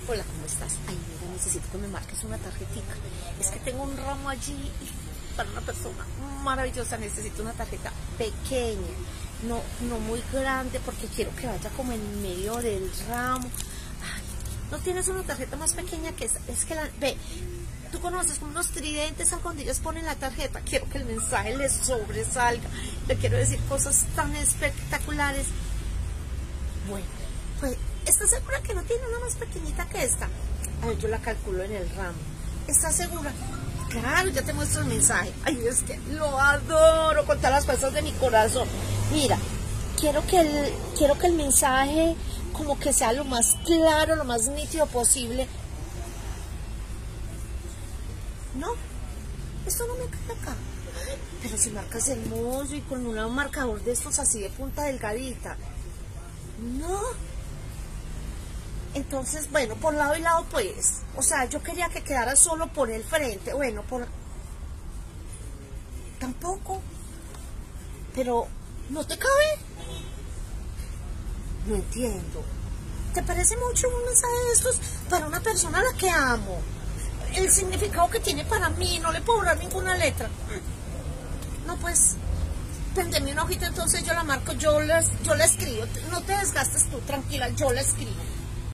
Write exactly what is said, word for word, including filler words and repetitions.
Hola, ¿cómo estás? Ay, mira, necesito que me marques una tarjetita. Es que tengo un ramo allí para una persona maravillosa. Necesito una tarjeta pequeña, no, no muy grande, porque quiero que vaya como en medio del ramo. Ay, ¿no tienes una tarjeta más pequeña que esa? Es que la... Ve, tú conoces como unos tridentes a donde ellos ponen la tarjeta. Quiero que el mensaje les sobresalga. Le quiero decir cosas tan espectaculares. Bueno, pues, ¿estás segura que no tiene una más pequeñita que esta? A ver, yo la calculo en el ramo. ¿Estás segura? Claro, ya te muestro el mensaje. Ay, es que lo adoro con todas las fuerzas de mi corazón. Mira, quiero que el, quiero que el mensaje como que sea lo más claro, lo más nítido posible. No, esto no me cae acá. Pero si marcas hermoso y con un marcador de estos así de punta delgadita. No. Entonces, bueno, por lado y lado pues. O sea, yo quería que quedara solo por el frente. Bueno, por... Tampoco. Pero, ¿no te cabe? No entiendo. ¿Te parece mucho un mensaje de estos para una persona a la que amo? El significado que tiene para mí, no le puedo borrar ninguna letra. No, pues... Prendeme una hojita, entonces yo la marco, yo la, yo la escribo. No te desgastes tú, tranquila, yo la escribo.